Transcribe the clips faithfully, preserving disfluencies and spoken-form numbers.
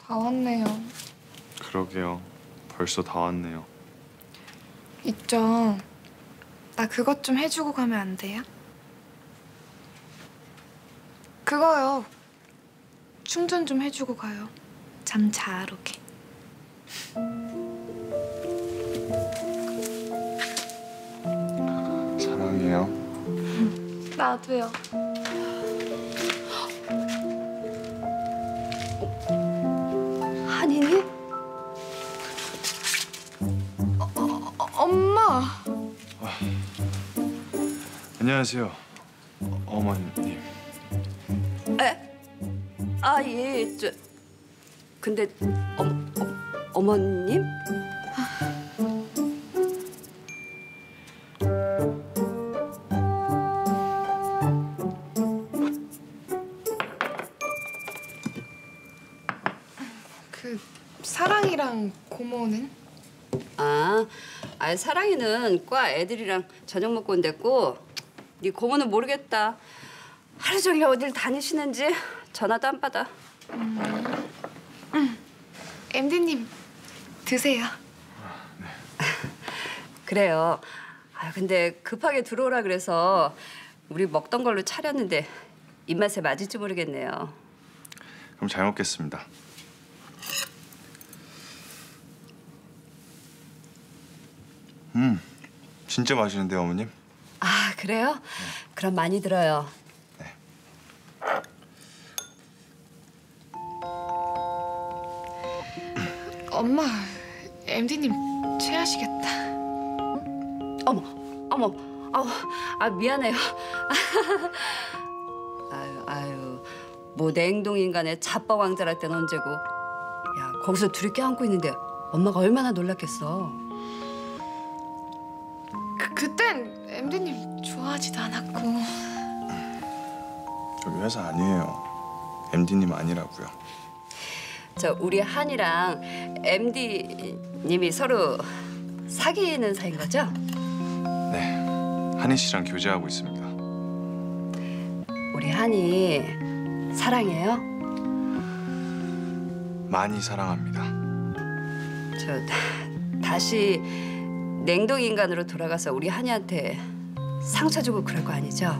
다 왔네요. 그러게요. 벌써 다 왔네요. 있죠. 나 그것 좀 해주고 가면 안 돼요? 그거요. 충전 좀 해주고 가요. 잠 잘 오게. 사랑해요. 나도요. 한이니? 어, 어, 어, 엄마. 아, 안녕하세요, 어, 어머님. 에? 아, 예, 저... 근데 어, 어, 어머님? 그 사랑이랑 고모는? 아, 아 사랑이는 과 애들이랑 저녁 먹고 온댔고 네 고모는 모르겠다. 하루 종일 어딜 다니시는지 전화도 안 받아. 음. 음. 엠디님 드세요. 네. 그래요. 아 근데 급하게 들어오라 그래서 우리 먹던 걸로 차렸는데 입맛에 맞을지 모르겠네요. 그럼 잘 먹겠습니다. 음, 진짜 맛있는데요, 어머님? 아 그래요? 네. 그럼 많이 들어요. 네. 엄마, 엠디님 취하시겠다. 어머, 어머, 아우, 아 미안해요. 아유, 아유, 뭐 냉동 인간의 자뻑 왕자랄 땐 언제고. 야, 거기서 둘이 껴안고 있는데 엄마가 얼마나 놀랐겠어. 그 그땐 엠디님 좋아하지도 않았고. 여기 회사 아니에요. 엠디님 아니라고요. 저 우리 한이랑 엠디님이 서로 사귀는 사이인 거죠? 네, 한희 씨랑 교제하고 있습니다. 우리 한이 사랑해요? 많이 사랑합니다. 저 다시 냉동 인간으로 돌아가서 우리 한이한테 상처 주고 그럴 거 아니죠?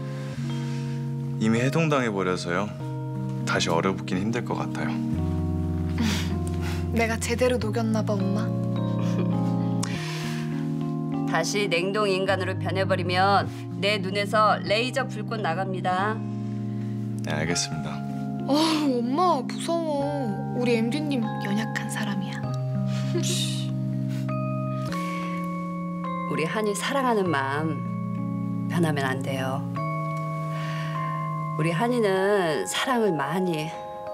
이미 해동당해 버려서요. 다시 얼어붙긴 힘들 것 같아요. 내가 제대로 녹였나 봐, 엄마. 다시 냉동 인간으로 변해버리면 내 눈에서 레이저 불꽃 나갑니다. 네, 알겠습니다. 어, 엄마 무서워. 우리 엠디님 연약한 사람이야. 우리 한이 사랑하는 마음 변하면 안 돼요. 우리 한이는 사랑을 많이,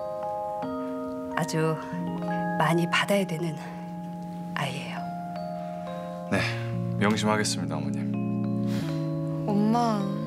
아주 많이 받아야 되는 아이예요. 네, 명심하겠습니다, 어머님. 엄마.